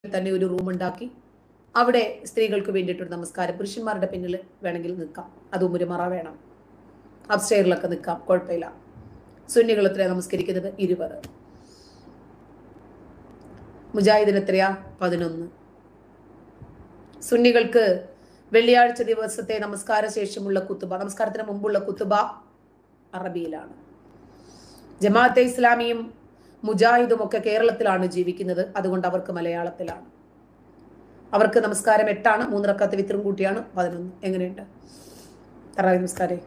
തന്നെ ഒരു റൂം ഉണ്ടാക്കി അവിടെ സ്ത്രീകൾക്ക് വേണ്ടിയിട്ടൊരു നമസ്കാരം, പുരുഷന്മാരുടെ പിന്നിൽ വേണമെങ്കിൽ നിൽക്കാം, അതും ഒരു മറ വേണം, അപ്സ്റ്റെയറിലൊക്കെ നിൽക്കാം, കുഴപ്പമില്ല. സുന്നികൾ എത്രയാ നമസ്കരിക്കുന്നത്? 20. മുജാഹിദിന് എത്രയാ? 11. സുന്നികൾക്ക് വെള്ളിയാഴ്ച ദിവസത്തെ നമസ്കാര ശേഷമുള്ള കുത്തുബ, നമസ്കാരത്തിന് മുമ്പുള്ള കുത്തുബ അറബിയിലാണ്. ജമാഅത്തെ ഇസ്ലാമിയും മുജാഹിദും ഒക്കെ കേരളത്തിലാണ് ജീവിക്കുന്നത്, അതുകൊണ്ട് അവർക്ക് മലയാളത്തിലാണ്. അവർക്ക് നമസ്കാരം 8ആണ്, 3 റക്അത്ത് വിത്റും കൂട്ടിയാണ് 11. എങ്ങനെയുണ്ട് തറാവീഹ് നമസ്കാരം?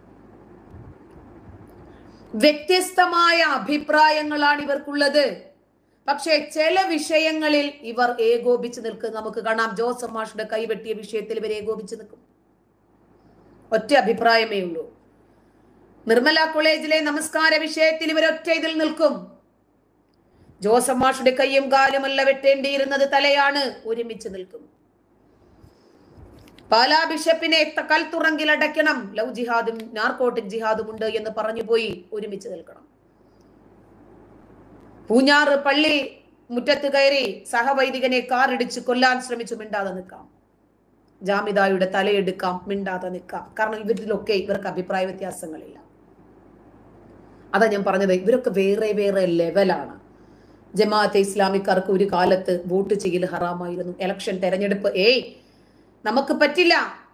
വ്യത്യസ്തമായ അഭിപ്രായങ്ങളാണ് ഇവർക്കുള്ളത്. പക്ഷേ ചില വിഷയങ്ങളിൽ ഇവർ ഏകോപിച്ച് നിൽക്കും. നമുക്ക് കാണാം, ജോസഫ് മാഷുടെ കൈവെട്ടിയ വിഷയത്തിൽ ഇവർ ഏകോപിച്ച് നിൽക്കും. ഒറ്റ അഭിപ്രായമേ ഉള്ളൂ. നിർമ്മല കോളേജിലെ നമസ്കാര വിഷയത്തിൽ ഇവർ ഒറ്റ ഇതിൽ നിൽക്കും. ജോസഫ് മാഷുടെ കയ്യും കാലുമല്ല വെട്ടേണ്ടിയിരുന്നത്, തലയാണ്. ഒരുമിച്ച് നിൽക്കും. പാലാ ബിഷപ്പിനെ കൽത്തുറങ്കിൽ അടയ്ക്കണം, ലവ് ജിഹാദും നാർക്കോട്ടിക് ജിഹാദും ഉണ്ട് എന്ന് പറഞ്ഞു പോയി. ഒരുമിച്ച് നിൽക്കണം. പൂഞ്ഞാറ് പള്ളി മുറ്റത്ത് കയറി സഹവൈദികനെ കാറിടിച്ച് കൊല്ലാൻ ശ്രമിച്ചു, മിണ്ടാതെ നിൽക്കാം. ജാമിദായുടെ തലയെടുക്കാം, മിണ്ടാതെ നിൽക്കാം. കാരണം ഇവരിലൊക്കെ ഇവർക്ക് അഭിപ്രായ വ്യത്യാസങ്ങളില്ല. അതാ ഞാൻ പറഞ്ഞത്, ഇവരൊക്കെ വേറെ വേറെ ലെവലാണ്. ജമാഅത്തെ ഇസ്ലാമിക്കാർക്ക് ഒരു കാലത്ത് വോട്ട് ചെയ്യൽ ഹറാമായിരുന്നു. ഇലക്ഷൻ തെരഞ്ഞെടുപ്പ് നമുക്ക് പറ്റില്ല.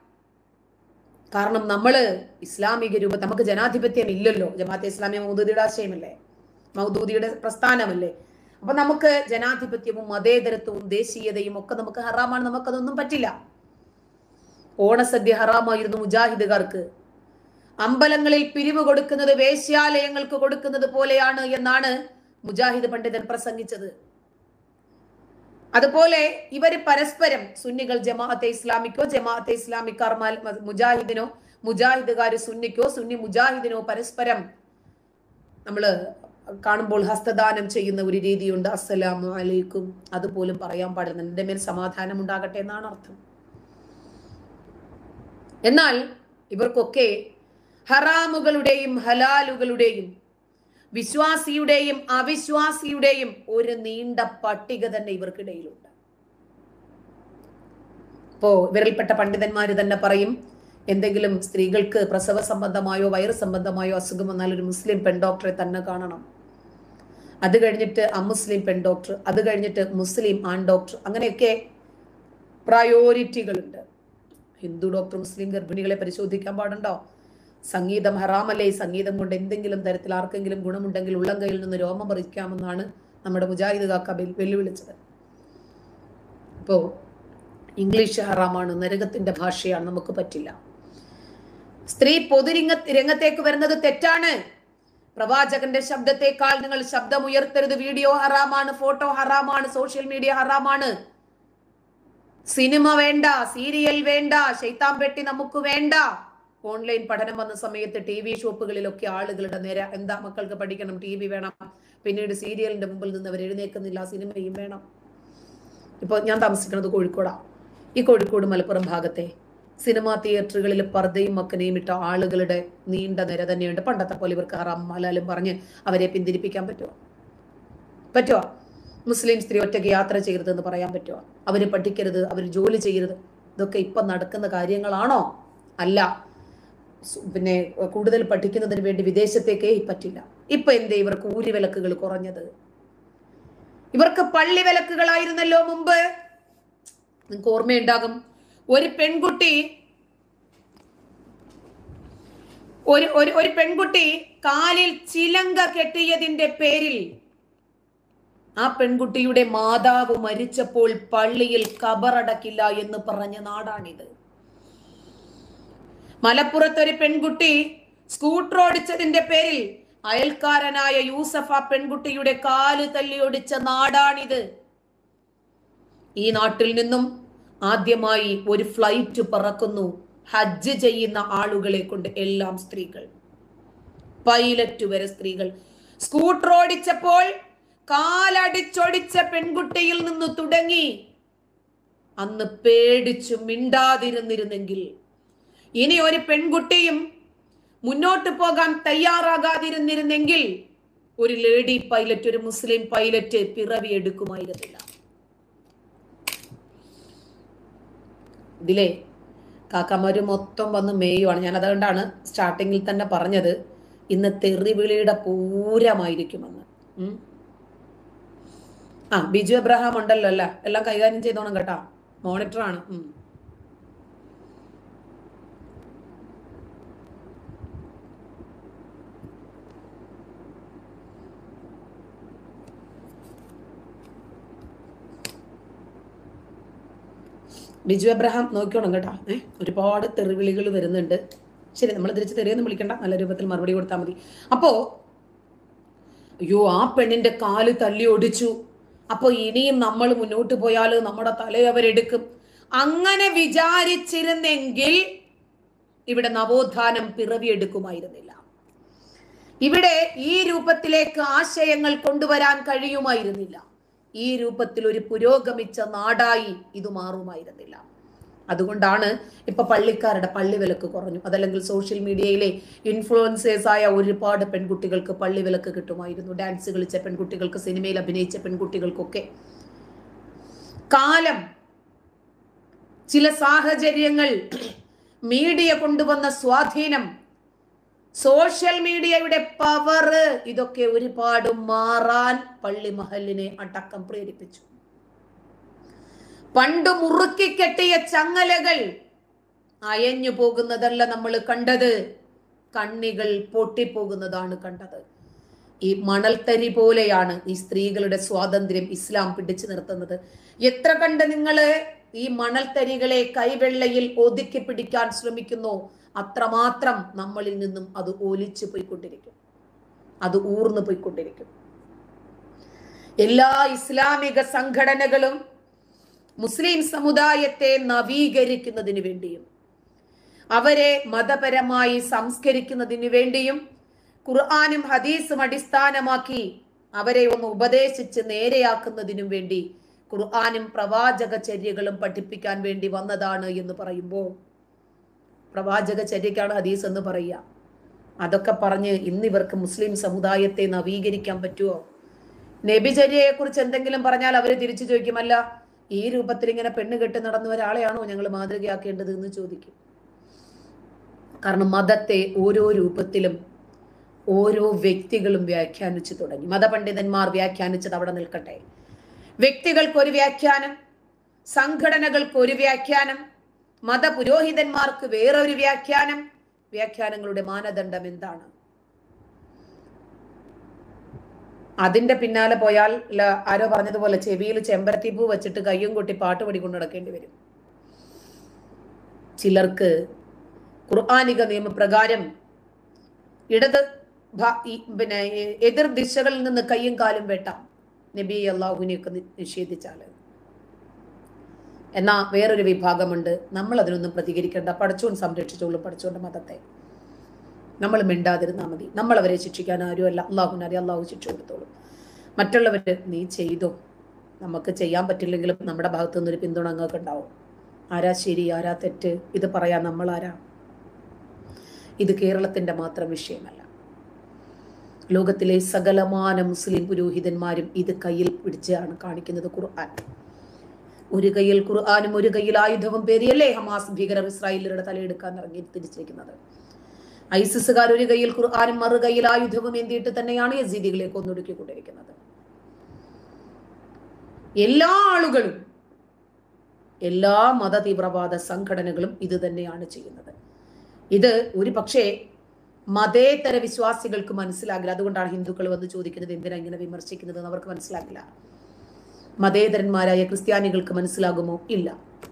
കാരണം നമ്മള് ഇസ്ലാമിക രൂപ, നമുക്ക് ജനാധിപത്യം ഇല്ലല്ലോ. ജമാഅത്തെ ഇസ്ലാമിയ മൗദൂദിയുടെ ആശയമല്ലേ, മൗദൂദിയുടെ പ്രസ്ഥാനമല്ലേ. അപ്പൊ നമുക്ക് ജനാധിപത്യവും മതേതരത്വവും ദേശീയതയും ഒക്കെ നമുക്ക് ഹറാമാണ്. നമുക്കതൊന്നും പറ്റില്ല. ഓണസദ്യ ഹറാമായിരുന്നു മുജാഹിദുകാർക്ക്. അമ്പലങ്ങളിൽ പിരിവ് കൊടുക്കുന്നത് വേശ്യാലയങ്ങൾക്ക് കൊടുക്കുന്നത് പോലെയാണ് എന്നാണ് മുജാഹിദ് പണ്ഡിതൻ പ്രസംഗിച്ചത്. അതുപോലെ ഇവര് പരസ്പരം, സുന്നികൾ ജമാഅത്തെ ഇസ്ലാമിക്കോ, ജമാഅത്തെ ഇസ്ലാമിക്കാർ മുജാഹിദിനോ, മുജാഹിദുകാർ സുന്നിക്കോ, സുന്നി മുജാഹിദിനോ പരസ്പരം നമ്മള് കാണുമ്പോൾ ഹസ്തദാനം ചെയ്യുന്ന ഒരു രീതിയുണ്ട്. അസ്സലാമു അലൈക്കും, അതുപോലും പറയാൻ പാടില്ല. എന്റെ മേൽ സമാധാനം ഉണ്ടാകട്ടെ എന്നാണ് അർത്ഥം. എന്നാൽ ഇവർക്കൊക്കെ ഹറാമുകളുടെയും ഹലാലുകളുടെയും വിശ്വാസിയുടെയും അവിശ്വാസിയുടെയും ഒരു നീണ്ട പട്ടിക തന്നെ ഇവർക്കിടയിലുണ്ട്. ഇപ്പോ ഇവരിൽപ്പെട്ട പണ്ഡിതന്മാര് തന്നെ പറയും, എന്തെങ്കിലും സ്ത്രീകൾക്ക് പ്രസവ സംബന്ധമായോ വയറ് സംബന്ധമായോ അസുഖം വന്നാൽ ഒരു മുസ്ലിം പെൺ ഡോക്ടറെ തന്നെ കാണണം. അത് കഴിഞ്ഞിട്ട് അമുസ്ലിം പെൺ ഡോക്ടർ, അത് കഴിഞ്ഞിട്ട് മുസ്ലിം ആൺ ഡോക്ടർ, അങ്ങനെയൊക്കെ പ്രയോറിറ്റികളുണ്ട്. ഹിന്ദു ഡോക്ടർ മുസ്ലിം ഗർഭിണികളെ പരിശോധിക്കാൻ പാടുണ്ടോ? സംഗീതം ഹറാമല്ലേ? സംഗീതം കൊണ്ട് എന്തെങ്കിലും തരത്തിൽ ആർക്കെങ്കിലും ഗുണമുണ്ടെങ്കിൽ ഉള്ളം കയ്യിൽ നിന്ന് രോമം പറിക്കാമെന്നാണ് നമ്മുടെ മുജാഹിദ് കാക്ക വെല്ലുവിളിച്ചത്. ഇപ്പോ ഇംഗ്ലീഷ് ഹറാമാണ്, നരകത്തിന്റെ ഭാഷയാണ്, നമുക്ക് പറ്റില്ല. സ്ത്രീ രംഗത്തേക്ക് വരുന്നത് തെറ്റാണ്. പ്രവാചകന്റെ ശബ്ദത്തെക്കാൾ നിങ്ങൾ ശബ്ദമുയർത്തരുത്. വീഡിയോ ഹറാമാണ്, ഫോട്ടോ ഹറാമാണ്, സോഷ്യൽ മീഡിയ ഹറാമാണ്. സിനിമ വേണ്ട, സീരിയൽ വേണ്ട, ശൈത്താൻ പെട്ടി നമുക്ക് വേണ്ട. ഓൺലൈൻ പഠനം വന്ന സമയത്ത് TV ഷോപ്പുകളിലൊക്കെ ആളുകളുടെ നേരെ എന്താ, മക്കൾക്ക് പഠിക്കണം, TV വേണം, പിന്നീട് സീരിയലിന്റെ മുമ്പിൽ നിന്ന് അവർ എഴുന്നേക്കുന്നില്ല, സിനിമയും വേണം. ഇപ്പോൾ ഞാൻ താമസിക്കുന്നത് കോഴിക്കോടാ. ഈ കോഴിക്കോട് മലപ്പുറം ഭാഗത്തെ സിനിമാ തിയേറ്ററുകളിൽ പർദ്ദയും മക്കനെയും ഇട്ട ആളുകളുടെ നീണ്ട നിര തന്നെയുണ്ട്. പണ്ടത്തെ പോലെ ഇവർക്ക് ഹറാം ഹലാലും പറഞ്ഞ് അവരെ പിന്തിരിപ്പിക്കാൻ പറ്റുമോ? മുസ്ലിം സ്ത്രീ ഒറ്റയ്ക്ക് യാത്ര ചെയ്യരുതെന്ന് പറയാൻ പറ്റുമോ? അവര് പഠിക്കരുത്, അവർ ജോലി ചെയ്യരുത്, ഇതൊക്കെ ഇപ്പൊ നടക്കുന്ന കാര്യങ്ങളാണോ? അല്ല. പിന്നെ കൂടുതൽ പഠിക്കുന്നതിന് വേണ്ടി വിദേശത്തേക്കേ പറ്റില്ല. ഇപ്പൊ എന്തേ ഇവർക്ക് ഊരിവിലക്കുകൾ കുറഞ്ഞത്? ഇവർക്ക് പള്ളി വിലക്കുകളായിരുന്നല്ലോ മുമ്പ്. നിങ്ങൾക്ക് ഓർമ്മയുണ്ടാകും, ഒരു പെൺകുട്ടി കാലിൽ ചിലങ്ക കെട്ടിയതിന്റെ പേരിൽ ആ പെൺകുട്ടിയുടെ മാതാവ് മരിച്ചപ്പോൾ പള്ളിയിൽ ഖബറടക്കില്ല എന്ന് പറഞ്ഞ നാടാണിത്. മലപ്പുറത്തൊരു പെൺകുട്ടി സ്കൂട്ടർ ഓടിച്ചതിന്റെ പേരിൽ അയൽക്കാരനായ യൂസഫ് ആ പെൺകുട്ടിയുടെ കാല് തല്ലിയൊടിച്ച നാടാണിത്. ഈ നാട്ടിൽ നിന്നും ആദ്യമായി ഒരു ഫ്ലൈറ്റ് പറക്കുന്നു, ഹജ്ജ് ചെയ്യുന്ന ആളുകളെ കൊണ്ട്, എല്ലാം സ്ത്രീകൾ, പൈലറ്റ് വരെ സ്ത്രീകൾ. സ്കൂട്ടർ ഓടിച്ചപ്പോൾ കാലടിച്ചൊടിച്ച പെൺകുട്ടിയിൽ നിന്ന് തുടങ്ങി അന്ന് പേടിച്ചു മിണ്ടാതിരുന്നിരുന്നെങ്കിൽ ഇനി ഒരു പെൺകുട്ടിയും മുന്നോട്ട് പോകാൻ തയ്യാറാകാതിരുന്നിരുന്നെങ്കിൽ ഒരു ലേഡി പൈലറ്റ്, ഒരു മുസ്ലിം പൈലറ്റ് പിറവി എടുക്കുമായിരുന്നില്ല. ഇതിലേ കാക്കമാര് മൊത്തം വന്ന് മേയുവാണ്. ഞാൻ അതുകൊണ്ടാണ് സ്റ്റാർട്ടിങ്ങിൽ തന്നെ പറഞ്ഞത് ഇന്ന് തെറിവിളിയുടെ പൂരമായിരിക്കുമെന്ന്. ബിജു എബ്രഹാം ഉണ്ടല്ലോ അല്ല, എല്ലാം കൈകാര്യം ചെയ്തോണം കേട്ടാ, മോണിറ്ററാണ്. ബിജു എബ്രഹാം നോക്കിക്കോണം കേട്ടാ. ഒരുപാട് തെറിവിളികൾ വരുന്നുണ്ട്. ശരി, നമ്മൾ തിരിച്ച് തെറിയൊന്നും വിളിക്കണ്ട, നല്ല രൂപത്തിൽ മറുപടി കൊടുത്താൽ മതി. അപ്പോ അയ്യോ ആ പെണ്ണിന്റെ കാല് തല്ലി ഒടിച്ചു, അപ്പൊ ഇനിയും നമ്മൾ മുന്നോട്ട് പോയാൽ നമ്മുടെ തലയവരെടുക്കും. അങ്ങനെ വിചാരിച്ചിരുന്നെങ്കിൽ ഇവിടെ നവോത്ഥാനം പിറവിയെടുക്കുമായിരുന്നില്ല. ഇവിടെ ഈ രൂപത്തിലേക്ക് ആശയങ്ങൾ കൊണ്ടുവരാൻ കഴിയുമായിരുന്നില്ല. ഈ രൂപത്തിൽ ഒരു പുരോഗമിച്ച നാടായി ഇത് മാറുമായിരുന്നില്ല. അതുകൊണ്ടാണ് ഇപ്പൊ പള്ളിക്കാരുടെ പള്ളി വിലക്ക് കുറഞ്ഞു. അതല്ലെങ്കിൽ സോഷ്യൽ മീഡിയയിലെ ഇൻഫ്ലുവൻസേഴ്സ് ആയ ഒരുപാട് പെൺകുട്ടികൾക്ക് പള്ളി വിലക്ക് കിട്ടുമായിരുന്നു. ഡാൻസ് കളിച്ച പെൺകുട്ടികൾക്ക്, സിനിമയിൽ അഭിനയിച്ച പെൺകുട്ടികൾക്കൊക്കെ. കാലം, ചില സാഹചര്യങ്ങൾ, മീഡിയ കൊണ്ടുവന്ന സ്വാധീനം, സോഷ്യൽ മീഡിയയുടെ പവർ, ഇതൊക്കെ ഒരുപാട് മാറാൻ പള്ളി മഹലിനെ അടക്കം പ്രേരിപ്പിച്ചു. പണ്ട് മുറുക്കി കെട്ടിയ ചങ്ങലകൾ അയഞ്ഞു പോകുന്നതല്ല നമ്മൾ കണ്ടത്, കണ്ണികൾ പൊട്ടിപ്പോകുന്നതാണ് കണ്ടത്. ഈ മണൽത്തരി പോലെയാണ് ഈ സ്ത്രീകളുടെ സ്വാതന്ത്ര്യം ഇസ്ലാം പിടിച്ചു നിർത്തുന്നത്. എത്ര കണ്ട് നിങ്ങള് ഈ മണൽത്തരികളെ കൈവെള്ളയിൽ ഒതുക്കി പിടിക്കാൻ ശ്രമിക്കുന്നോ അത്രമാത്രം നമ്മളിൽ നിന്നും അത് ഒലിച്ചു പോയിക്കൊണ്ടിരിക്കും, അത് ഊർന്നു പോയിക്കൊണ്ടിരിക്കും. എല്ലാ ഇസ്ലാമിക സംഘടനകളും മുസ്ലിം സമുദായത്തെ നവീകരിക്കുന്നതിന് വേണ്ടിയും അവരെ മതപരമായി സംസ്കരിക്കുന്നതിന് വേണ്ടിയും ഖുർആനും ഹദീസും അടിസ്ഥാനമാക്കി അവരെ ഒന്ന് ഉപദേശിച്ച് നേരെയാക്കുന്നതിനും വേണ്ടി ഖുർആനും പ്രവാചക ചര്യകളും പഠിപ്പിക്കാൻ വേണ്ടി വന്നതാണ് എന്ന് പറയുമ്പോൾ, പ്രവാചക ചര്യക്കാണ് ഹദീസ് എന്ന് പറയുക. അതൊക്കെ പറഞ്ഞ് ഇന്നിവർക്ക് മുസ്ലിം സമുദായത്തെ നവീകരിക്കാൻ പറ്റുമോ? നബിചര്യയെ കുറിച്ച് എന്തെങ്കിലും പറഞ്ഞാൽ അവര് തിരിച്ചു ചോദിക്കുമല്ല, ഈ രൂപത്തിൽ ഇങ്ങനെ പെണ്ണ് കെട്ടി നടന്ന ഒരാളെയാണോ ഞങ്ങൾ മാതൃകയാക്കേണ്ടത് എന്ന് ചോദിക്കും. കാരണം മതത്തെ ഓരോ രൂപത്തിലും ഓരോ വ്യക്തികളും വ്യാഖ്യാനിച്ചു തുടങ്ങി. മതപണ്ഡിതന്മാർ വ്യാഖ്യാനിച്ചത് അവിടെ നിൽക്കട്ടെ. വ്യക്തികൾക്ക് ഒരു വ്യാഖ്യാനം, സംഘടനകൾക്ക് ഒരു വ്യാഖ്യാനം, മതപുരോഹിതന്മാർക്ക് വേറൊരു വ്യാഖ്യാനം. വ്യാഖ്യാനങ്ങളുടെ മാനദണ്ഡം എന്താണ്? അതിന്റെ പിന്നാലെ പോയാൽ ആരോ പറഞ്ഞതുപോലെ ചെവിയിൽ ചെമ്പരത്തിപ്പൂ വെച്ചിട്ട് കയ്യും കൊട്ടി പാട്ട് പാടിക്കൊണ്ട് നടക്കേണ്ടി വരും. ചിലർക്ക് ഖുർആനിക നിയമപ്രകാരം ഇടത് എതിർ ദിശകളിൽ നിന്ന് കയ്യും കാലും വെട്ടാം, നബി അള്ളാഹുവിനെയൊക്കെ നിഷേധിച്ചാല്. എന്നാ വേറൊരു വിഭാഗമുണ്ട്, നമ്മൾ അതിനൊന്നും പ്രതികരിക്കേണ്ട, പഠിച്ചോൻ സംരക്ഷിച്ചോളും പഠിച്ചോന്റെ മതത്തെ, നമ്മൾ മിണ്ടാതിരുന്നാൽ മതി, നമ്മൾ അവരെ ശിക്ഷിക്കാൻ ആരുമല്ല, അള്ളാഹുവിനറിയാം, അള്ളാഹു ശിക്ഷ കൊടുത്തോളും. മറ്റുള്ളവര് നീ ചെയ്തോ, നമുക്ക് ചെയ്യാൻ പറ്റില്ലെങ്കിലും നമ്മുടെ ഭാഗത്തു നിന്നൊരു പിന്തുണ അങ്ങൊക്കെ ഉണ്ടാവും. ആരാ ശരി ആരാ തെറ്റ് ഇത് പറയാൻ നമ്മൾ ആരാ? ഇത് കേരളത്തിന്റെ മാത്രം വിഷയമല്ല. ലോകത്തിലെ സകലമാന മുസ്ലിം പുരോഹിതന്മാരും ഇത് കയ്യിൽ പിടിച്ചാണ് കാണിക്കുന്നത്. ഖുർആൻ, ഒരു കയ്യിൽ ഖുർആനും ഒരു കയ്യിൽ ആയുധവും പേരിയല്ലേ ഹമാസ് ഭീകരർ ഇസ്രായേലിയരുടെ തലയെടുക്കാൻ ഇറങ്ങി തിരിച്ചിരിക്കുന്നത്. ഐസിസുകാർ ഒരു കയ്യിൽ ഖുർആനും മറു കയ്യിൽ ആയുധവും എന്തിയിട്ട് തന്നെയാണ് യസീദികളെ കൊന്നൊടുക്കിക്കൊണ്ടിരിക്കുന്നത്. എല്ലാ ആളുകളും, എല്ലാ മത തീവ്രവാദ സംഘടനകളും ഇത് തന്നെയാണ് ചെയ്യുന്നത്. ഇത് ഒരു പക്ഷേ മതേതര വിശ്വാസികൾക്ക് മനസ്സിലാകില്ല. അതുകൊണ്ടാണ് ഹിന്ദുക്കൾ വന്ന് ചോദിക്കുന്നത് എന്തിനാ ഇങ്ങനെ വിമർശിക്കുന്നത് എന്ന് അവർക്ക് മനസ്സിലാകില്ല. മതേതരന്മാരായ ക്രിസ്ത്യാനികൾക്ക് മനസ്സിലാകുമോ? ഇല്ല.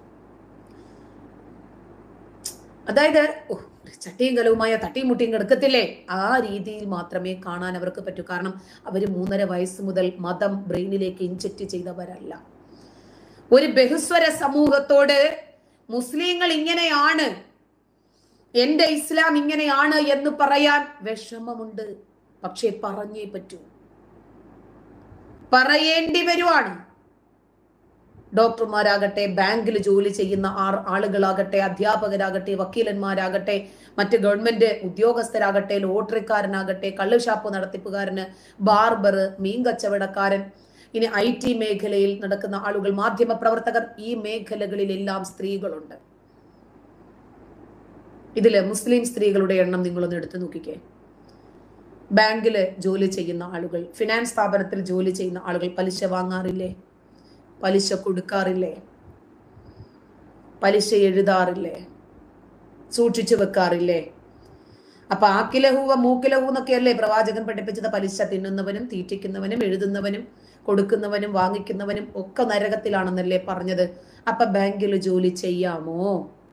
അതായത് ചട്ടിയും കലവുമായ തട്ടിയും മുട്ടിയും കിടക്കത്തില്ലേ, ആ രീതിയിൽ മാത്രമേ കാണാൻ അവർക്ക് പറ്റൂ. കാരണം അവർ 3.5 വയസ്സ് മുതൽ മതം ബ്രെയിനിലേക്ക് ഇൻജെക്ട് ചെയ്തവരല്ല. ഒരു ബഹുസ്വര സമൂഹത്തോട് മുസ്ലിങ്ങൾ ഇങ്ങനെയാണ്, എന്റെ ഇസ്ലാം ഇങ്ങനെയാണ് എന്ന് പറയാൻ വിഷമമുണ്ട്. പക്ഷേ പറഞ്ഞേ പറ്റൂ, പറയേണ്ടി വരുവാണ്. ഡോക്ടർമാരാകട്ടെ, ബാങ്കിൽ ജോലി ചെയ്യുന്ന ആളുകളാകട്ടെ, അധ്യാപകരാകട്ടെ, വക്കീലന്മാരാകട്ടെ, മറ്റ് ഗവൺമെന്റ് ഉദ്യോഗസ്ഥരാകട്ടെ, ലോട്ടറിക്കാരനാകട്ടെ, കള്ളുഷാപ്പ് നടത്തിപ്പുകാരന്, ബാർബർ, മീൻ കച്ചവടക്കാരൻ, ഇനി IT മേഖലയിൽ നടക്കുന്ന ആളുകൾ, മാധ്യമ പ്രവർത്തകർ, ഈ മേഖലകളിലെല്ലാം സ്ത്രീകളുണ്ട്. ഇതില് മുസ്ലിം സ്ത്രീകളുടെ എണ്ണം നിങ്ങളൊന്ന് എടുത്തു നോക്കിക്കേ. ബാങ്കില് ജോലി ചെയ്യുന്ന ആളുകൾ, ഫിനാൻസ് സ്ഥാപനത്തിൽ ജോലി ചെയ്യുന്ന ആളുകൾ പലിശ വാങ്ങാറില്ലേ? പലിശ കൊടുക്കാറില്ലേ? പലിശ എഴുതാറില്ലേ? സൂക്ഷിച്ചു വെക്കാറില്ലേ? അപ്പൊ ആക്കിലഹൂവ മൂക്കിലഹൂ എന്നൊക്കെയല്ലേ പ്രവാചകൻ പഠിപ്പിച്ചത്? പലിശ തിന്നുന്നവനും തീറ്റിക്കുന്നവനും എഴുതുന്നവനും കൊടുക്കുന്നവനും വാങ്ങിക്കുന്നവനും ഒക്കെ നരകത്തിലാണെന്നല്ലേ പറഞ്ഞത്? അപ്പൊ ബാങ്കിൽ ജോലി ചെയ്യാമോ?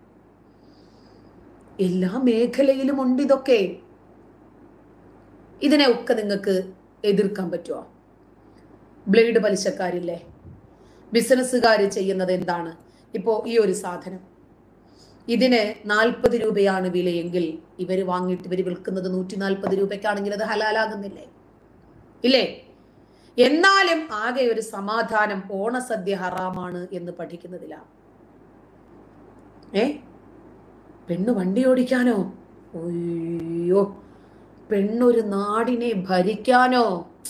എല്ലാ മേഖലയിലും ഉണ്ട് ഇതൊക്കെ. ഇതിനെ ഒക്കെ നിങ്ങൾക്ക് എതിർക്കാൻ പറ്റുമോ? ബ്ലേഡ് പലിശക്കാരില്ലേ? ബിസിനസ്സുകാർ ചെയ്യുന്നത് എന്താണ്? ഇപ്പോ ഈ ഒരു സാധനം ഇതിന് 40 രൂപയാണ് വിലയെങ്കിൽ ഇവർ വാങ്ങിയിട്ട് ഇവർ വിൽക്കുന്നത് 140 രൂപയ്ക്കാണെങ്കിൽ അത് ഹലാലാകുന്നില്ലേ? ഇല്ലേ? എന്നാലും ആകെ ഒരു സമാധാനം ഓണസദ്യ ഹറാമാണ് എന്ന് പഠിക്കുന്നതിലാണ്. പെണ്ണ് വണ്ടി ഓടിക്കാനോ? അയ്യോ, പെണ്ണൊരു നാടിനെ ഭരിക്കാനോ?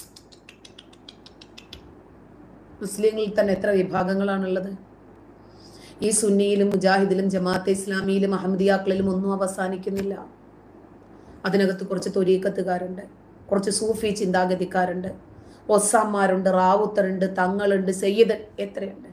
മുസ്ലിങ്ങളിൽ തന്നെ എത്ര വിഭാഗങ്ങളാണുള്ളത്? ഈ സുന്നിയിലും മുജാഹിദിലും ജമാഅത്തെ ഇസ്ലാമിയിലും അഹമ്മദിയാക്കളിലും ഒന്നും അവസാനിക്കുന്നില്ല. അതിനകത്ത് കുറച്ച് തൊരീക്കത്തുകാരുണ്ട്, കുറച്ച് സൂഫി ചിന്താഗതിക്കാരുണ്ട്, ഒസാമാരുണ്ട്, റാവുത്തറുണ്ട്, തങ്ങളുണ്ട്, സയ്യിദ്, എത്രയുണ്ട്.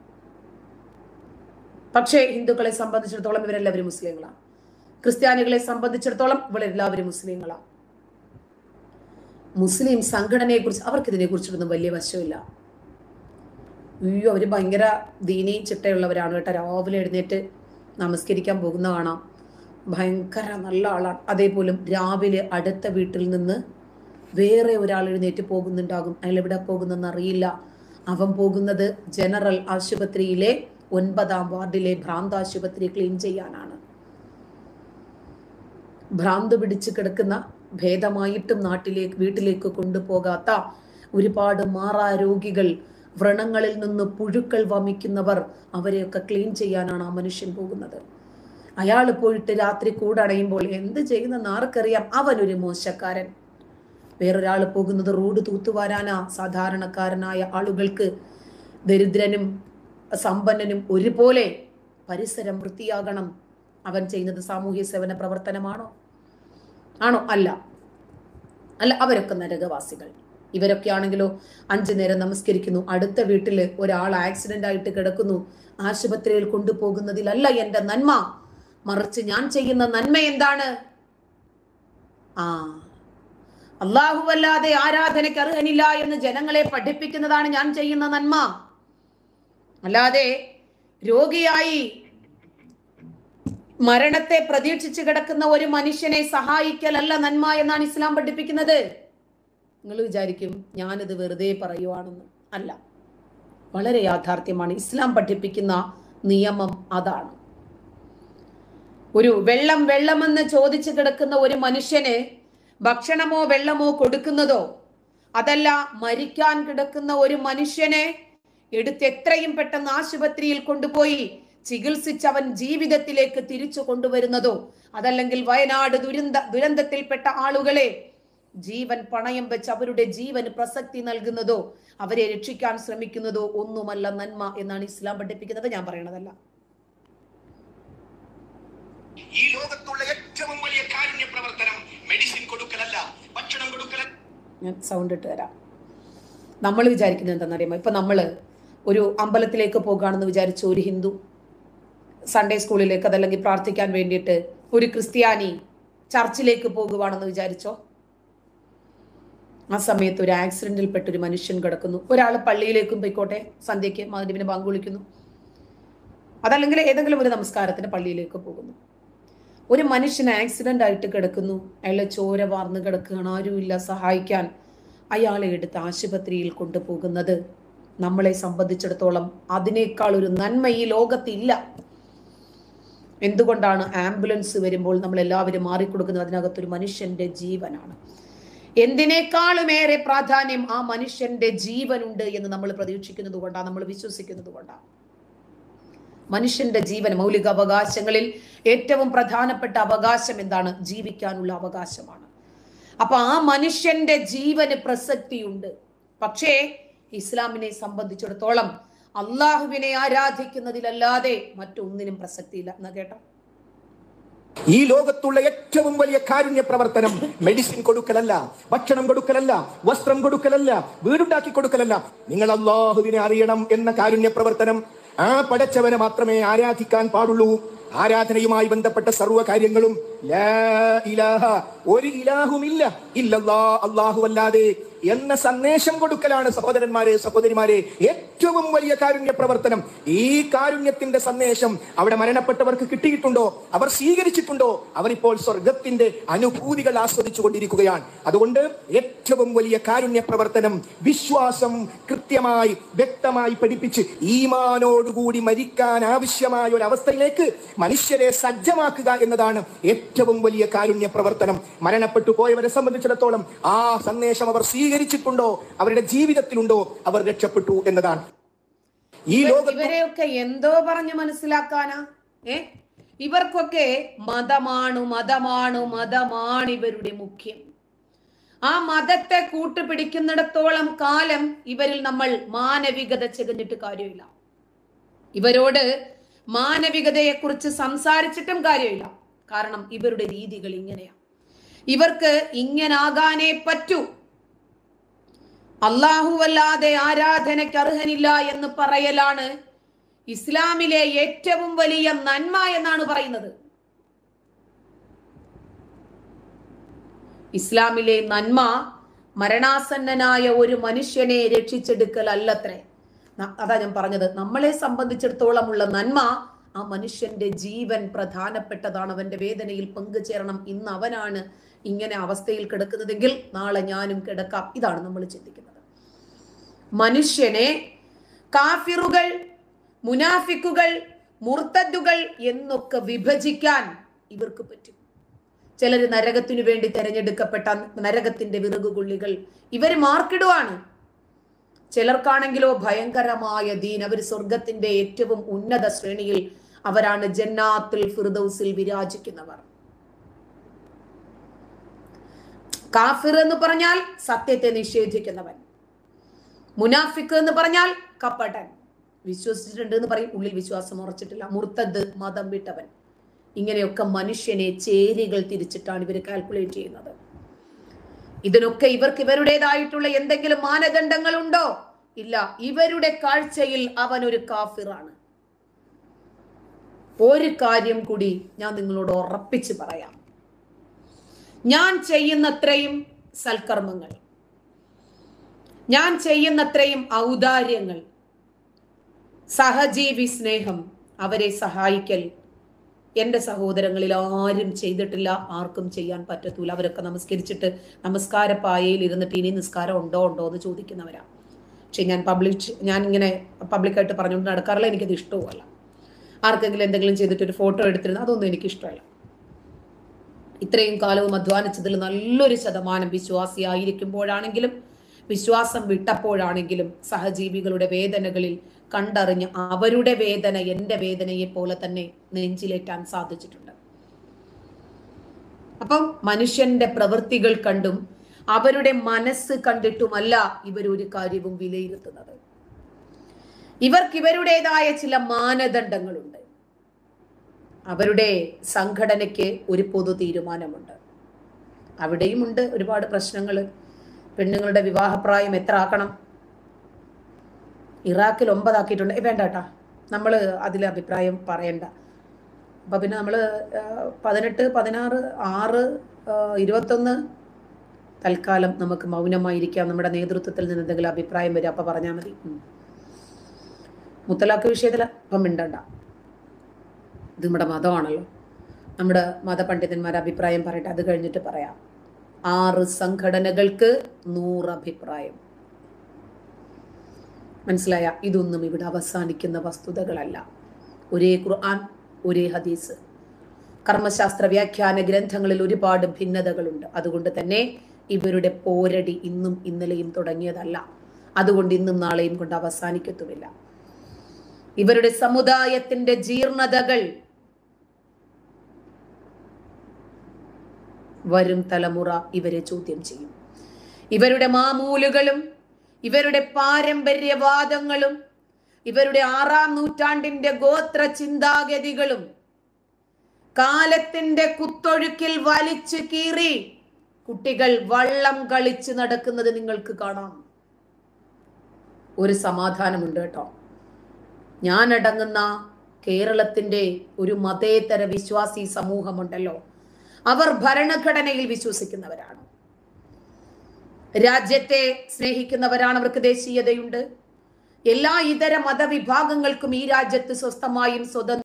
പക്ഷേ ഹിന്ദുക്കളെ സംബന്ധിച്ചിടത്തോളം ഇവരെല്ലാവരും മുസ്ലിങ്ങളാണ്. ക്രിസ്ത്യാനികളെ സംബന്ധിച്ചിടത്തോളം ഇവരെല്ലാവരും മുസ്ലിങ്ങളാണ്. മുസ്ലിം സംഘടനയെ കുറിച്ച് അവർക്ക് ഇതിനെ കുറിച്ചിട്ടൊന്നും വലിയ വശമില്ല. അയ്യോ, അവര് ഭയങ്കര ദീനി ചിട്ടയുള്ളവരാണ് കേട്ടോ. രാവിലെ എഴുന്നേറ്റ് നമസ്കരിക്കാൻ പോകുന്ന കാണാം. ഭയങ്കര നല്ല ആളാണ്. അതേപോലും രാവിലെ അടുത്ത വീട്ടിൽ നിന്ന് വേറെ ഒരാൾ എഴുന്നേറ്റ് പോകുന്നുണ്ടാകും. അയാൾ എവിടെ പോകുന്നെന്ന് അറിയില്ല. അവൻ പോകുന്നത് ജനറൽ ആശുപത്രിയിലെ 9ാം വാർഡിലെ ഭ്രാന്ത് ആശുപത്രി ക്ലീൻ ചെയ്യാനാണ്. ഭ്രാന്ത് പിടിച്ച് കിടക്കുന്ന, ഭേദമായിട്ടും വീട്ടിലേക്ക് കൊണ്ടുപോകാത്ത ഒരുപാട് മാറാ രോഗികൾ, വ്രണങ്ങളിൽ നിന്ന് പുഴുക്കൾ വമിക്കുന്നവർ, അവരെയൊക്കെ ക്ലീൻ ചെയ്യാനാണ് ആ മനുഷ്യൻ പോകുന്നത്. അയാൾ പോയിട്ട് രാത്രി കൂടണയുമ്പോൾ എന്ത് ചെയ്യുന്നെന്ന് ആർക്കറിയാം? അവനൊരു മോശക്കാരൻ. വേറൊരാൾ പോകുന്നത് റോഡ് തൂത്തുവാരാനാ. സാധാരണക്കാരനായ ആളുകൾക്ക്, ദരിദ്രനും സമ്പന്നനും ഒരുപോലെ പരിസരം വൃത്തിയാകണം. അവൻ ചെയ്യുന്നത് സാമൂഹ്യ സേവന പ്രവർത്തനമാണോ? ആണോ? അല്ല. അവരൊക്കെ നരകവാസികൾ. ഇവരൊക്കെ ആണെങ്കിലോ 5 നേരം നമസ്കരിക്കുന്നു. അടുത്ത വീട്ടില് ഒരാൾ ആക്സിഡന്റ് ആയിട്ട് കിടക്കുന്നു. ആശുപത്രിയിൽ കൊണ്ടുപോകുന്നതിലല്ല എന്റെ നന്മ, മറിച്ച് ഞാൻ ചെയ്യുന്ന നന്മ എന്താണ്? അല്ലാഹുവല്ലാതെ ആരാധനയ്ക്ക് അർഹനില്ല എന്ന് ജനങ്ങളെ പഠിപ്പിക്കുന്നതാണ് ഞാൻ ചെയ്യുന്ന നന്മ. അല്ലാതെ രോഗിയായി മരണത്തെ പ്രതീക്ഷിച്ച് കിടക്കുന്ന ഒരു മനുഷ്യനെ സഹായിക്കലല്ല നന്മ എന്നാണ് ഇസ്ലാം പഠിപ്പിക്കുന്നത്. നിങ്ങൾ വിചാരിക്കും ഞാനിത് വെറുതെ പറയുവാണെന്ന്. അല്ല, വളരെ യാഥാർത്ഥ്യമാണ്. ഇസ്ലാം പഠിപ്പിക്കുന്ന നിയമം അതാണ്. ഒരു വെള്ളമെന്ന് ചോദിച്ചു കിടക്കുന്ന ഒരു മനുഷ്യന് ഭക്ഷണമോ വെള്ളമോ കൊടുക്കുന്നതോ, അതല്ല മരിക്കാൻ കിടക്കുന്ന ഒരു മനുഷ്യനെ എടുത്ത് എത്രയും പെട്ടെന്ന് ആശുപത്രിയിൽ കൊണ്ടുപോയി ചികിത്സിച്ച് അവൻ ജീവിതത്തിലേക്ക് തിരിച്ചു കൊണ്ടുവരുന്നതോ, അതല്ലെങ്കിൽ വയനാട് ദുരന്തത്തിൽപ്പെട്ട ആളുകളെ ജീവൻ പണയം വെച്ച് അവരുടെ ജീവന് പ്രസക്തി നൽകുന്നതോ, അവരെ രക്ഷിക്കാൻ ശ്രമിക്കുന്നതോ ഒന്നുമല്ല നന്മ എന്നാണ് ഇസ്ലാം പഠിപ്പിക്കുന്നത്. ഞാൻ പറയണതല്ല. ഈ ലോകത്തുള്ള ഏറ്റവും വലിയ കാരുണ്യ പ്രവർത്തനം മെഡിസിൻ കൊടുക്കലല്ല, ഭക്ഷണം കൊടുക്കലല്ല. ഞാൻ സൗണ്ട് ഇട്ട് തരാം. നമ്മൾ വിചാരിക്കുന്നത് എന്താണെന്നറിയാമോ? ഇപ്പൊ നമ്മള് ഒരു അമ്പലത്തിലേക്ക് പോകുകയാണെന്ന് വിചാരിച്ചു. ഒരു ഹിന്ദു സൺഡേ സ്കൂളിലേക്ക്, അതല്ലെങ്കിൽ പ്രാർത്ഥിക്കാൻ വേണ്ടിയിട്ട് ഒരു ക്രിസ്ത്യാനി ചർച്ചിലേക്ക് പോകുവാണെന്ന് വിചാരിച്ചോ. ആ സമയത്ത് ഒരു ആക്സിഡന്റിൽ പെട്ടൊരു മനുഷ്യൻ കിടക്കുന്നു. ഒരാൾ പള്ളിയിലേക്കും പോയിക്കോട്ടെ, സന്ധ്യയ്ക്ക് മഗ്‌രിബിന് ബാങ്ക് വിളിക്കുന്നു, അതല്ലെങ്കിൽ ഏതെങ്കിലും ഒരു നമസ്കാരത്തിന് പള്ളിയിലേക്ക് പോകുന്നു. ഒരു മനുഷ്യൻ ആക്സിഡന്റ് ആയിട്ട് കിടക്കുന്നു. അയാളെ ചോര വാർന്ന് കിടക്കുകയാണ്, ആരുമില്ല സഹായിക്കാൻ. അയാളെ എടുത്ത് ആശുപത്രിയിൽ കൊണ്ടുപോകുന്നത് നമ്മളെ സംബന്ധിച്ചിടത്തോളം അതിനേക്കാൾ ഒരു നന്മ ഈ ലോകത്തില്ല. എന്തുകൊണ്ടാണ്? ആംബുലൻസ് വരുമ്പോൾ നമ്മൾ എല്ലാവരും മാറിക്കൊടുക്കുന്നത് അതിനകത്തൊരു മനുഷ്യന്റെ ജീവനാണ്. എന്തിനേക്കാളും ഏറെ പ്രാധാന്യം ആ മനുഷ്യന്റെ ജീവനുണ്ട് എന്ന് നമ്മൾ പ്രതീക്ഷിക്കുന്നത് കൊണ്ടാണ്, നമ്മൾ വിശ്വസിക്കുന്നത് കൊണ്ടാണ്. മനുഷ്യന്റെ ജീവൻ, മൗലിക അവകാശങ്ങളിൽ ഏറ്റവും പ്രധാനപ്പെട്ട അവകാശം എന്താണ്? ജീവിക്കാനുള്ള അവകാശമാണ്. അപ്പൊ ആ മനുഷ്യന്റെ ജീവന് പ്രസക്തിയുണ്ട്. പക്ഷേ ഇസ്ലാമിനെ സംബന്ധിച്ചിടത്തോളം അള്ളാഹുവിനെ ആരാധിക്കുന്നതിലല്ലാതെ മറ്റൊന്നിനും പ്രസക്തിയില്ല. എന്നാ കേട്ടോ, ഈ ലോകത്തുള്ള ഏറ്റവും വലിയ കാരുണ്യ പ്രവർത്തനം മെഡിസിൻ കൊടുക്കലല്ല, ഭക്ഷണം കൊടുക്കലല്ല, വസ്ത്രം കൊടുക്കലല്ല, വീടുണ്ടാക്കി കൊടുക്കലല്ല. നിങ്ങൾ അല്ലാഹുവിനെ അറിയണം എന്ന കാരുണ്യ പ്രവർത്തനം. ആ പടച്ചവനെ മാത്രമേ ആരാധിക്കാൻ പാടുള്ളൂ. ആരാധനയുമായി ബന്ധപ്പെട്ട സർവ്വ കാര്യങ്ങളും ലാ ഇലാഹ, ഒരു ഇലാഹുമില്ല ഇല്ലല്ലാ, അല്ലാഹു അല്ലാതെ എന്ന സന്ദേശം കൊടുക്കലാണ് സഹോദരന്മാരെ, സഹോദരിമാരെ, ഏറ്റവും വലിയ കാരുണ്യ പ്രവർത്തനം. ഈ കാരുണ്യത്തിന്റെ സന്ദേശം അവിടെ മരണപ്പെട്ടവർക്ക് കിട്ടിയിട്ടുണ്ടോ? അവർ സ്വീകരിച്ചിട്ടുണ്ടോ? അവരിപ്പോൾ സ്വർഗത്തിന്റെ അനുഭൂതികൾ ആസ്വദിച്ചു കൊണ്ടിരിക്കുകയാണ്. അതുകൊണ്ട് ഏറ്റവും വലിയ കാരുണ്യ പ്രവർത്തനം വിശ്വാസം കൃത്യമായി വ്യക്തമായി പഠിപ്പിച്ച് ഈമാനോടുകൂടി മരിക്കാൻ ആവശ്യമായ ഒരു അവസ്ഥയിലേക്ക് മനുഷ്യരെ സജ്ജമാക്കുക എന്നതാണ് ഏറ്റവും വലിയ കാരുണ്യ പ്രവർത്തനം. മരണപ്പെട്ടു പോയവരെ സംബന്ധിച്ചിടത്തോളം ആ സന്ദേശം അവർ സ്വീകരിച്ചിട്ടുണ്ടോ, അവരുടെ ജീവിതത്തിലുണ്ടോ, അവർ രക്ഷപ്പെട്ടു എന്നതാണ്. ഈ ഇവരെയൊക്കെ എന്തോ പറഞ്ഞ് മനസ്സിലാക്കാനാ? ഇവർക്കൊക്കെ മതമാണ് ഇവരുടെ മുഖ്യം. ആ മതത്തെ കൂട്ടുപിടിക്കുന്നിടത്തോളം കാലം ഇവരിൽ നമ്മൾ മാനവികത ചെകഞ്ഞിട്ട് കാര്യമില്ല. ഇവരോട് മാനവികതയെ കുറിച്ച് സംസാരിച്ചിട്ടും കാര്യമില്ല. കാരണം ഇവരുടെ രീതികൾ ഇങ്ങനെയാണ്. ഇവർക്ക് ഇങ്ങനാകാനേ പറ്റൂ. അല്ലാഹുവല്ലാതെ ആരാധനയ്ക്ക് അർഹനില്ല എന്ന് പറയലാണ് ഇസ്ലാമിലെ ഏറ്റവും വലിയ നന്മ എന്നാണ് പറയുന്നത്. ഇസ്ലാമിലെ നന്മ മരണാസന്നനായ ഒരു മനുഷ്യനെ രക്ഷിച്ചെടുക്കൽ അല്ലത്രേ. അതാ ഞാൻ പറഞ്ഞത്, നമ്മളെ സംബന്ധിച്ചിടത്തോളം ഉള്ള നന്മ ആ മനുഷ്യന്റെ ജീവൻ പ്രധാനപ്പെട്ടതാണ്. അവന്റെ വേദനയിൽ പങ്കുചേരണം. ഇന്ന് അവനാണ് ഇങ്ങനെ അവസ്ഥയിൽ കിടക്കുന്നതെങ്കിൽ നാളെ ഞാനും കിടക്കാം. ഇതാണ് നമ്മൾ ചിന്തിക്കുന്നത്. മനുഷ്യനെ കാഫിറുകൾ, മുനാഫിക്കുകൾ, മുർത്തദ്ദുകൾ എന്നൊക്കെ വിഭജിക്കാൻ ഇവർക്ക് പറ്റും. ചിലര് നരകത്തിനു വേണ്ടി തെരഞ്ഞെടുക്കപ്പെട്ട നരകത്തിന്റെ വിറകുകൊള്ളികൾ ഇവര് മാർക്കിടുവാണ്. ചിലർക്കാണെങ്കിലോ ഭയങ്കരമായ ദീൻ, അവർ സ്വർഗത്തിന്റെ ഏറ്റവും ഉന്നത ശ്രേണിയിൽ അവരാണ് ജന്നാത്തുൽ ഫിർദൗസിൽ വിരാജിക്കുന്നവർ. കാഫിർ എന്ന് പറഞ്ഞാൽ സത്യത്തെ നിഷേധിക്കുന്നവൻ, മുനാഫിക്ക് എന്ന് പറഞ്ഞാൽ കപടൻ, വിശ്വസിച്ചിട്ടുണ്ട് എന്ന് പറയും, ഉള്ളിൽ വിശ്വാസം ഉറച്ചിട്ടില്ല, മുർത്തദ്, മതം വിട്ടവൻ. ഇങ്ങനെയൊക്കെ മനുഷ്യനെ ചേരികൾ തിരിച്ചിട്ടാണ് ഇവർ കാൽക്കുലേറ്റ് ചെയ്യുന്നത്. ഇതിനൊക്കെ ഇവർക്ക് ഇവരുടേതായിട്ടുള്ള എന്തെങ്കിലും മാനദണ്ഡങ്ങൾ ഉണ്ടോ? ഇല്ല. ഇവരുടെ കാഴ്ചയിൽ അവൻ ഒരു കാഫിറാണ്. ഒരു കാര്യം കൂടി ഞാൻ നിങ്ങളോട് ഉറപ്പിച്ച് പറയാം. ഞാൻ ചെയ്യുന്നത്രയും സൽക്കർമ്മങ്ങൾ, ഞാൻ ചെയ്യുന്നത്രയും ഔദാര്യങ്ങൾ, സഹജീവി സ്നേഹം, അവരെ സഹായിക്കൽ എൻ്റെ സഹോദരങ്ങളിൽ ആരും ചെയ്തിട്ടില്ല, ആർക്കും ചെയ്യാൻ പറ്റത്തൂല. അവരൊക്കെ നമസ്കരിച്ചിട്ട് നമസ്കാരപ്പായയിൽ ഇരുന്നിട്ട് ഇനി നിസ്കാരം ഉണ്ടോ എന്ന് ചോദിക്കുന്നവരാ. പക്ഷെ ഞാൻ ഇങ്ങനെ പബ്ലിക്കായിട്ട് പറഞ്ഞുകൊണ്ട് നടക്കാറില്ല. എനിക്കത് ഇഷ്ടവുമല്ല. ആർക്കെങ്കിലും എന്തെങ്കിലും ചെയ്തിട്ട് ഒരു ഫോട്ടോ എടുത്തിരുന്ന അതൊന്നും എനിക്ക് ഇഷ്ടമല്ല. ഇത്രയും കാലവും അധ്വാനിച്ചതിൽ നല്ലൊരു ശതമാനം വിശ്വാസിയായിരിക്കുമ്പോഴാണെങ്കിലും വിശ്വാസം വിട്ടപ്പോഴാണെങ്കിലും സഹജീവികളുടെ വേദനകളിൽ കണ്ടറിഞ്ഞ് അവരുടെ വേദന എൻ്റെ വേദനയെ പോലെ തന്നെ നെഞ്ചിലേറ്റാൻ സാധിച്ചിട്ടുണ്ട്. അപ്പം മനുഷ്യന്റെ പ്രവൃത്തികൾ കണ്ടും അവരുടെ മനസ്സ് കണ്ടിട്ടുമല്ല ഇവരൊരു കാര്യവും വിലയിരുത്തുന്നത്. ഇവർക്ക് ഇവരുടേതായ ചില മാനദണ്ഡങ്ങളുണ്ട്. അവരുടെ സംഘടനയ്ക്ക് ഒരു പൊതു തീരുമാനമുണ്ട്. അവിടെയും ഉണ്ട് ഒരുപാട് പ്രശ്നങ്ങൾ. പെണ്ണുങ്ങളുടെ വിവാഹപ്രായം എത്ര ആക്കണം? ഇറാഖിൽ 9 ആക്കിയിട്ടുണ്ട്. വേണ്ട കേട്ടാ, നമ്മൾ അതിൽ അഭിപ്രായം പറയണ്ട. അപ്പം പിന്നെ നമ്മൾ 18, 16, 6, 21 തൽക്കാലം നമുക്ക് മൗനമായിരിക്കാം. നമ്മുടെ നേതൃത്വത്തിൽ നിന്ന് എന്തെങ്കിലും അഭിപ്രായം വരും, അപ്പം പറഞ്ഞാൽ മതി. മുത്തലാഖ് വിഷയത്തിൽ അപ്പം മിണ്ടണ്ട. ഇത് നമ്മുടെ മതമാണല്ലോ. നമ്മുടെ മതപണ്ഡിതന്മാർ അഭിപ്രായം പറയട്ടെ, അത് കഴിഞ്ഞിട്ട് പറയാം. 6 സംഘടനകൾക്ക് 100 അഭിപ്രായം. മനസ്സിലായ? ഇതൊന്നും ഇവിടെ അവസാനിക്കുന്ന വസ്തുതകളല്ല. ഒരേ ഖുർആൻ, ഒരേ ഹദീസ്. കർമ്മശാസ്ത്ര വ്യാഖ്യാന ഗ്രന്ഥങ്ങളിൽ ഒരുപാട് ഭിന്നതകളുണ്ട്. അതുകൊണ്ട് തന്നെ ഇവരുടെ പോരടി ഇന്നും ഇന്നലെയും തുടങ്ങിയതല്ല. അതുകൊണ്ട് ഇന്നും നാളെയും കൊണ്ട് അവസാനിക്കത്തുമില്ല. ഇവരുടെ സമുദായത്തിന്റെ ജീർണതകൾ വരും തലമുറ ഇവരെ ചോദ്യം ചെയ്യും. ഇവരുടെ മാമൂലുകളും ഇവരുടെ പാരമ്പര്യവാദങ്ങളും ഇവരുടെ 6-ാം നൂറ്റാണ്ടിന്റെ ഗോത്ര ചിന്താഗതികളും കാലത്തിന്റെ കുത്തൊഴുക്കിൽ വലിച്ചു കീറി കുട്ടികൾ വള്ളം കളിച്ച് നടക്കുന്നത് നിങ്ങൾക്ക് കാണാം. ഒരു സമാധാനമുണ്ട് കേട്ടോ. ഞാൻ അടങ്ങുന്ന കേരളത്തിന്റെ ഒരു മതേതര വിശ്വാസി സമൂഹമുണ്ടല്ലോ, അവർ ഭരണഘടനയിൽ വിശ്വസിക്കുന്നവരാണ്, രാജ്യത്തെ സ്നേഹിക്കുന്നവരാണ്, അവർക്ക് ദേശീയതയുണ്ട്. എല്ലാ ഇതര മതവിഭാഗങ്ങൾക്കും ഈ രാജ്യത്ത് സ്വസ്ഥമായും സ്വതന്ത്രം